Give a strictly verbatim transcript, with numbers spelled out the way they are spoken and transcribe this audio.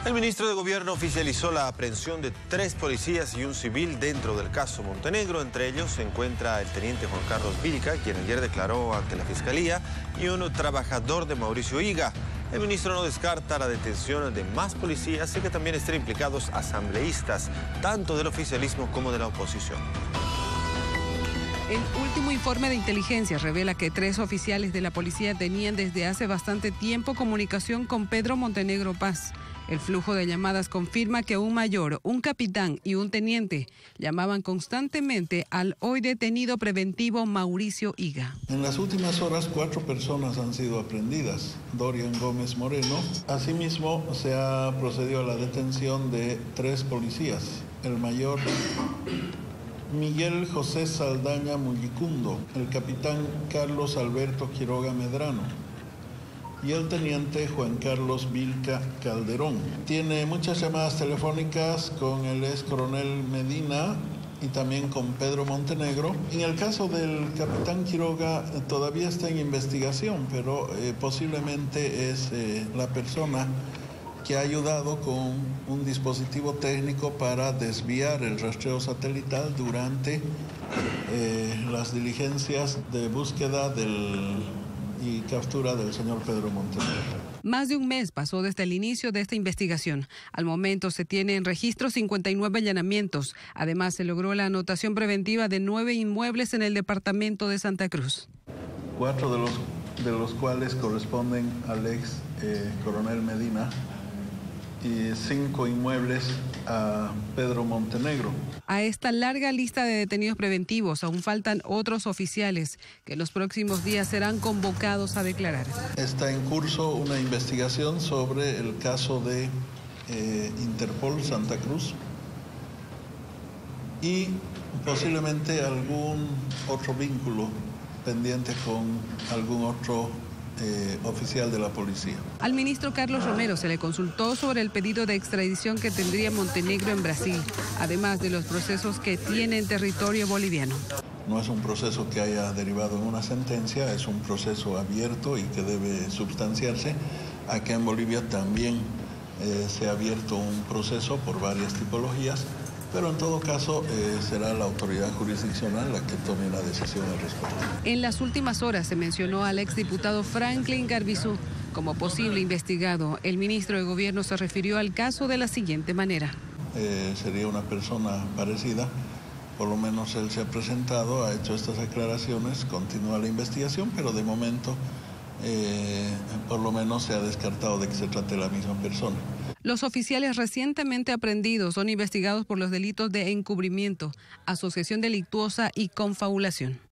El ministro de Gobierno oficializó la aprehensión de tres policías y un civil dentro del caso Montenegro. Entre ellos se encuentra el teniente Juan Carlos Vilca, quien ayer declaró ante la Fiscalía, y un trabajador de Mauricio Higa. El ministro no descarta la detención de más policías y que también estén implicados asambleístas, tanto del oficialismo como de la oposición. El último informe de inteligencia revela que tres oficiales de la policía tenían desde hace bastante tiempo comunicación con Pedro Montenegro Paz. El flujo de llamadas confirma que un mayor, un capitán y un teniente llamaban constantemente al hoy detenido preventivo Mauricio Higa. En las últimas horas, cuatro personas han sido aprehendidas. Dorian Gómez Moreno. Asimismo, se ha procedido a la detención de tres policías. El mayor Miguel José Saldaña Mullicundo, el capitán Carlos Alberto Quiroga Medrano y el teniente Juan Carlos Vilca Calderón. Tiene muchas llamadas telefónicas con el ex coronel Medina y también con Pedro Montenegro. En el caso del capitán Quiroga eh, todavía está en investigación, pero eh, posiblemente es eh, la persona que ha ayudado con un dispositivo técnico para desviar el rastreo satelital durante eh, las diligencias de búsqueda del, y captura del señor Pedro Montenegro. Más de un mes pasó desde el inicio de esta investigación. Al momento se tiene en registro cincuenta y nueve allanamientos. Además, se logró la anotación preventiva de nueve inmuebles en el departamento de Santa Cruz. Cuatro de los, de los cuales corresponden al ex eh, coronel Medina, y cinco inmuebles a Pedro Montenegro. A esta larga lista de detenidos preventivos aún faltan otros oficiales que en los próximos días serán convocados a declarar. Está en curso una investigación sobre el caso de eh, Interpol Santa Cruz y posiblemente algún otro vínculo pendiente con algún otro Eh, oficial de la policía. Al ministro Carlos Romero se le consultó sobre el pedido de extradición que tendría Montenegro en Brasil, además de los procesos que tiene en territorio boliviano. No es un proceso que haya derivado en una sentencia, es un proceso abierto y que debe substanciarse. Acá en Bolivia también eh, se ha abierto un proceso por varias tipologías, pero en todo caso eh, será la autoridad jurisdiccional la que tome la decisión al respecto. En las últimas horas se mencionó al exdiputado Franklin Garbizú como posible investigado. El ministro de Gobierno se refirió al caso de la siguiente manera. Eh, sería una persona parecida, por lo menos él se ha presentado, ha hecho estas aclaraciones, continúa la investigación, pero de momento eh, por lo menos se ha descartado de que se trate de la misma persona. Los oficiales recientemente aprehendidos son investigados por los delitos de encubrimiento, asociación delictuosa y confabulación.